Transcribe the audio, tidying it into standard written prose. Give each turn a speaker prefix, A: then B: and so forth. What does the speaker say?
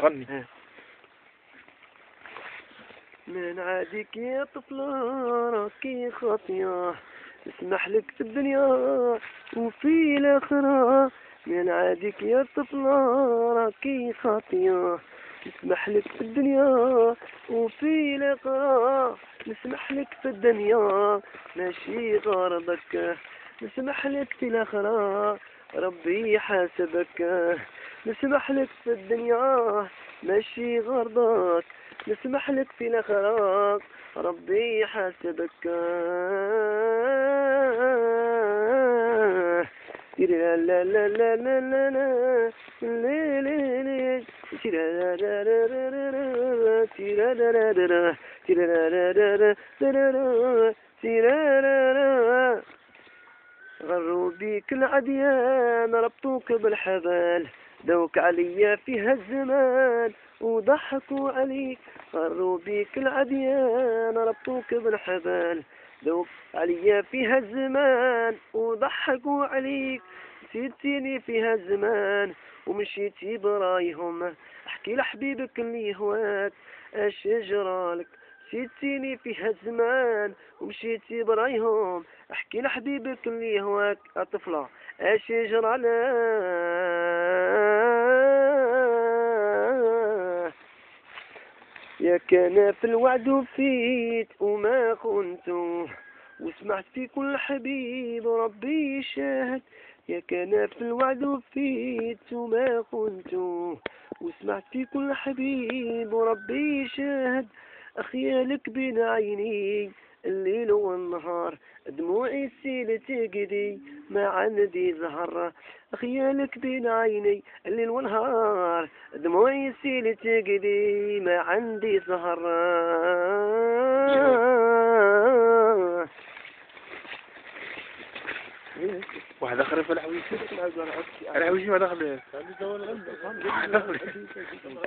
A: غني.
B: من عادك يا طفلة راكي خاطية، نسمح لك في الدنيا وفي الآخرة. من عادك يا طفلة راكي خاطية، نسمح لك في الدنيا وفي الآخرة. نسمح لك في الدنيا ماشي غرضك، نسمح لك في الآخرة ربي يحاسبك. نسمح لك في الدنيا ماشي غرضك، نسمح لك في الآخرة ربي يحاسبك. لا لا لا لا لا لا لا. غروا بيك العديان ربطوك بالحبال، دوك عليا فيها الزمان وضحكوا عليك. غروا بيك العديان ربطوك بالحبال، دوك عليا فيها الزمان وضحكوا عليك. نسيتيني فيها الزمان ومشيتي برايهم، احكي لحبيبك اللي هواك اش جرالك. نسيتيني فيها الزمان ومشيتي برايهم، احكي لحبيبك اللي هواك طفلة اش يجرى له. يا كان في الوعد وفيت وما خنتو، وسمعت في كل حبيب ربي يشاهد. يا كان في الوعد وفيت وما خنتو، وسمعت في كل حبيب ربي يشاهد. أخيالك بين عيني الليل والنهار، دموعي السيل تقدي ما عندي زهر. خيالك بين عيني الليل والنهار، دموعي السيل تقدي ما عندي زهر.
A: واحد اخر في الحويش. الحويش ما دخل.